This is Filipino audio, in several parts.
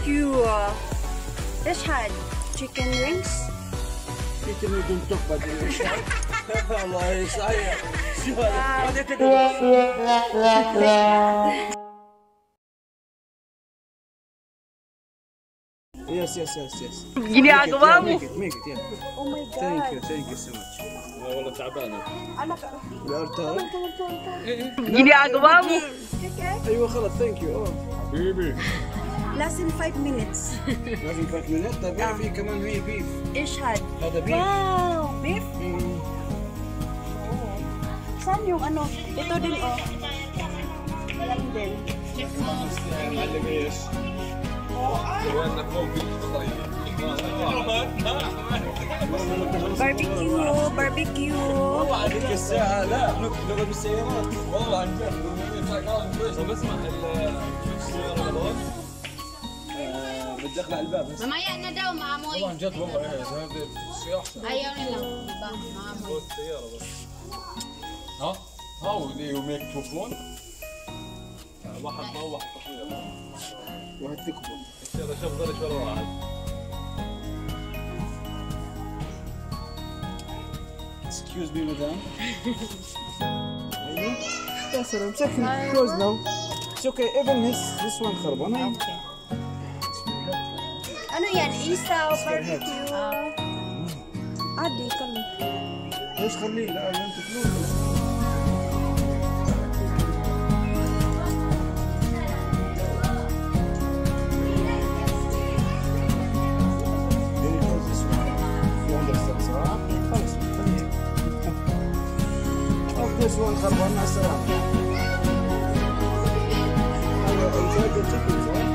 barbecue. ايش هاد؟ chicken wings. انت ما تنطق بعد ايش والله صحيح. شوف هذا Yes. Gini ako ba mo? Make it, yeah. Oh my god. Thank you so much. والله تعبانة. You are tired? Gini ako ba mo? ايوه خلاص thank you. حبيبي. Less than 5 minutes. لازم 5 minutes. طيب في كمان في beef. ايش هاد؟ هذا beef. Wow, beef? Saan yung ano? Ito din oh. Yan din. معلم ايش؟ سوينا فوق البطارية. barbecue. والله هذيك الساعة لا نقعد بالسيارات. والله عن جد طب اسمع شوف السيارة رمضان. بتدخل على الباب بس. Mamaya na daw, maamoy. والله عن جد والله ايه هذا الشيء احسن. Ayaw nila, diba? Maamoy. صوت السيارة بس. ها؟ ودي وميكروفون. واحد نوح تصوير. واحد تكبر. السيارة شغلة شوي واحد. Excuse me, madam. يا سلام second close now. It's okay. Even this one خربانة. Ano yan? Isaw, barbecue. Adi kami. ليش خليه لا انت فلوس. This one خربان مع السلامة. هذا enjoy the chicken, right?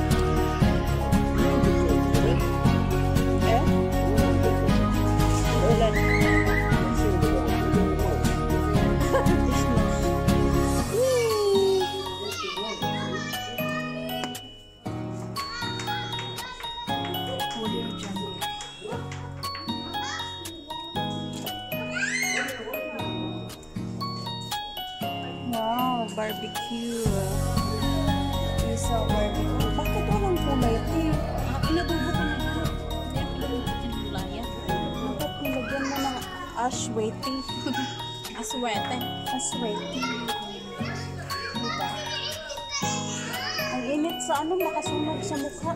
Wow, barbecue. Isaw barbecue. Bakit walang kulay ito? Pinadubo ko na ba? Hindi, pinadubo ko ng gulaya. Bakit nilagyan mo ng ashwete? Aswete. Ashwete. Diba? Ang init sa ano, makasunog sa mukha.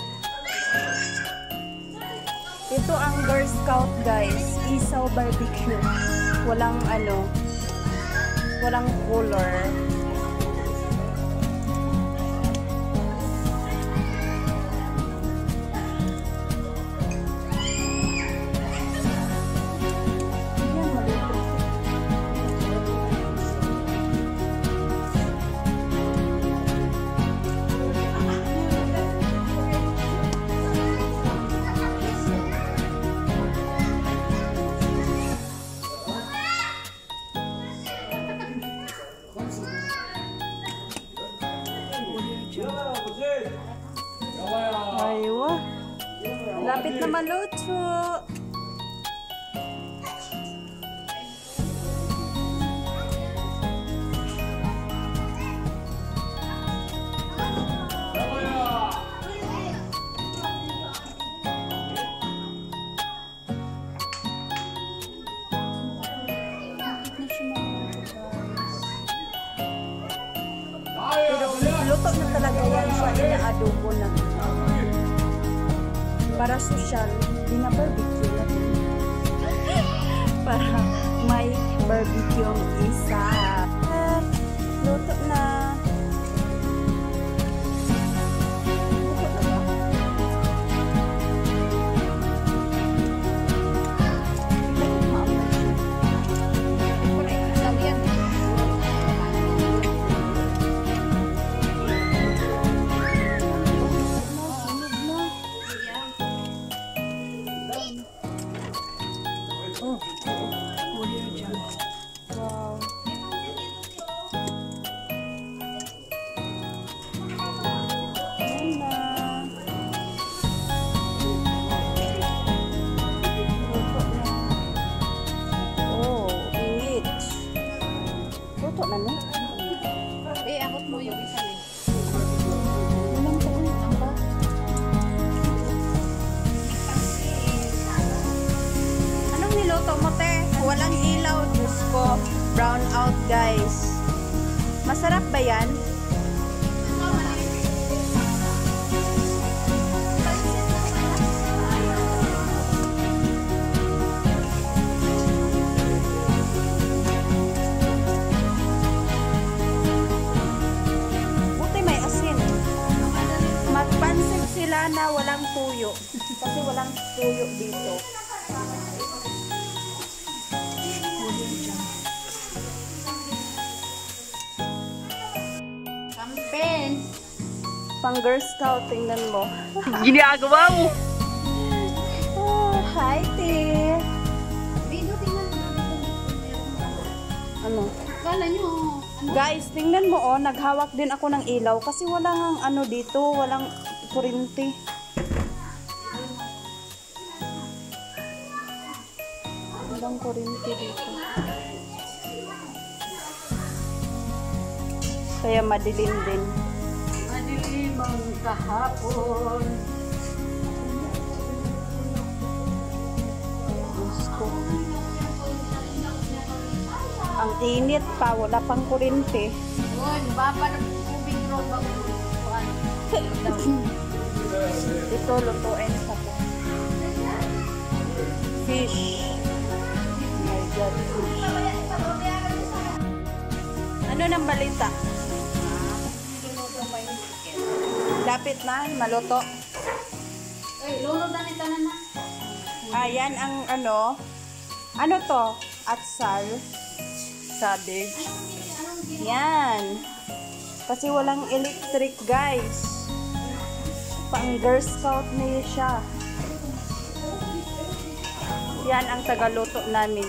Ito ang Girl Scout guys. Isaw barbecue. Walang ano, walang color. Yan, malupit. Aywa. Lapit na maluto. Pero luto na talaga yan sa inaadobo na. Para social, bina-barbecue na din. Para may barbecue ang isa. Luto na. Luto na ba? Bakit maamoy siya? Correct. Sabi yan. Wow. Scout, guys. Masarap ba yan? Buti may asin. Magpansin sila na walang tuyo. Kasi walang tuyo dito. Campaign. Pang Girl Scout, tingnan mo. Ginagawa mo. Oh, hi, T. Video, tingnan mo. Ano? Kala nyo, ano? Guys, tingnan mo, oh. Naghawak din ako ng ilaw kasi walang ano dito, walang kuryente. Walang kuryente dito. Kaya madilim din. Madilim ang kahapon. Diyos ko. Ang init pa, wala pang kuryente. Yun, baba na tubig ron bago lutuan. Ito, lutuin sa ko. Fish. Oh my God, fish. Ano nang balita? Lapit na, maluto. Ay, lulog na ni tanan na. Ayan ang ano. Ano to? Atsal. Cabbage. Yan. Kasi walang electric, guys. Pang Girl Scout niya siya. Yan ang tagaluto namin.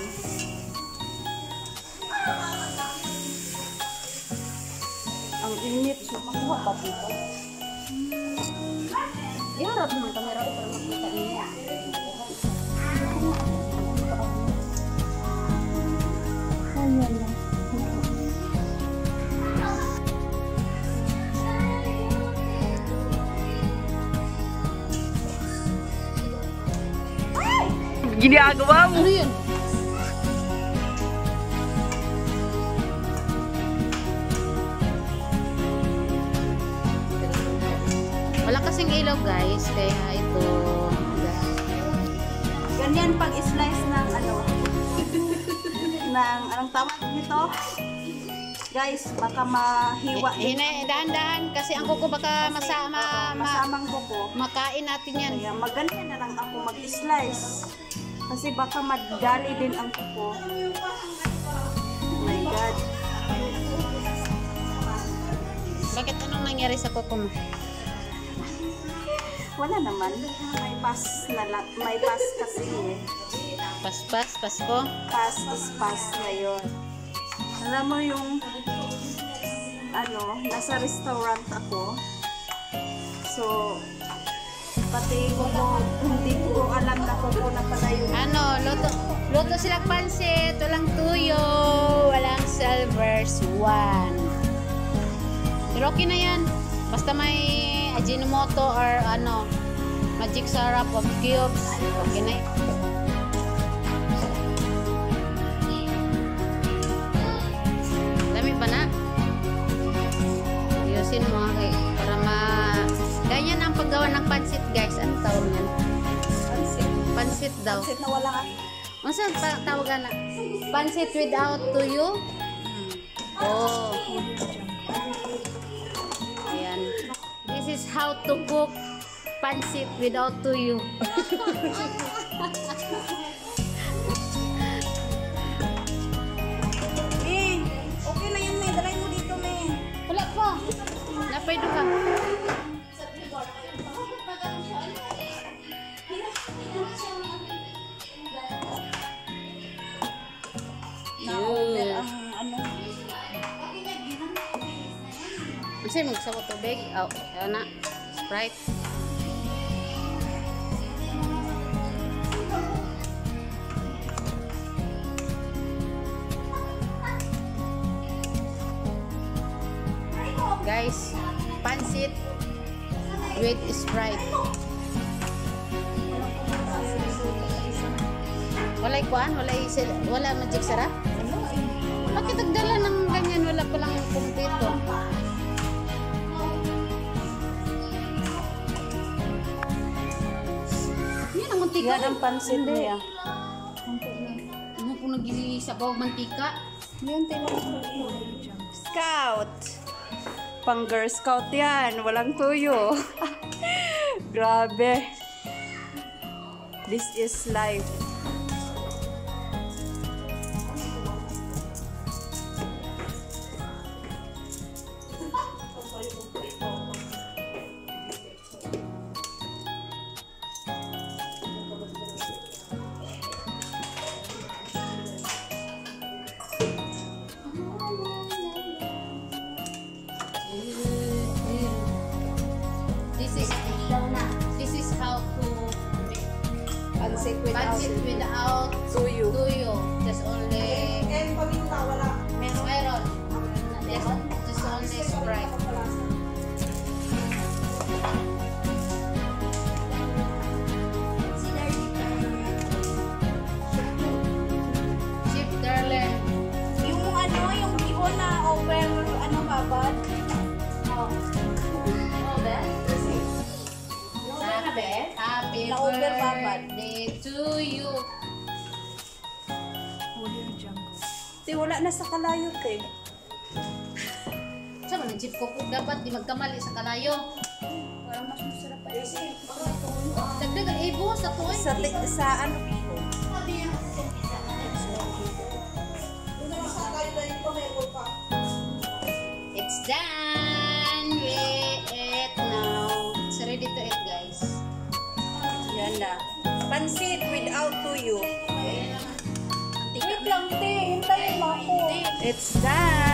Ang init. So, makuha pa dito. Iharap mo ang kamera ko para makita niya. Ayan lang. Ginagawa mo. Ano yun? Wala kasing ilaw guys, kaya ito. Ganyan pag slice ng ano. ng anong tawag nito? Guys, baka mahiwa din. Dahan-dahan kasi ang kuko baka Masamang kuko. makain natin yan. Kaya maganyan na lang ako mag-slice. Kasi baka madali din ang kuko. Oh my God. Bakit anong nangyari sa kuko mo? Wala naman. May pass na lang. May pass kasi eh. Paspas, Pasko? Pass is pass ngayon. Alam mo yung ano, nasa restaurant ako. So, pati ko hindi ko alam na kuko na pala yung Ano, luto sila pansit, walang tuyo, walang silver swan. Pero okay na yan. Basta may Ajinomoto or ano, magic syrup of cubes. Okay na yan. Dami ba na? Ayusin mo para ganyan ang paggawa ng pansit guys. Anong tawag yan? pansit. Pansit daw. Pansit na wala ka. Ano saan tawagan na? Pansit without tuyo? Oh. Ayan. This is how to cook pansit without tuyo. Eh, okay na yan, may. Dalay mo dito, may. Wala pa. Napay do ka. Na-over ang ano. Kasi magsawa tubig. Oh, ayan na. Sprite. Guys, pansit with Sprite. Walay kuan, wala magic sarap. bakit nagdala ng ganyan? Wala palang kumpleto. Yan ang mantika. Yan ang pansit niya. Ano kung nag-sabaw mantika? Yan, Scout. Pang Girl Scout yan. Walang tuyo. Grabe. This is life. This is how to make Pansit without pancit without tuyo. tuyo. Just only meron. Just only Sprite. Chip darling. Yung ano, yung bihon na over, ano babad? Happy Na over babad. birthday to you. Di, wala na sa kalayo, te. Sa mga chip ko dapat di magkamali sa kalayo. Parang mas masarap pa yun. Dagdagan ibo sa tuwing. Sa ano, bihon. It's done. We eat now. It's ready to eat, guys. Yan na. Pansit without tuyo. Wait lang, te. Hintayin mo ako. It's done.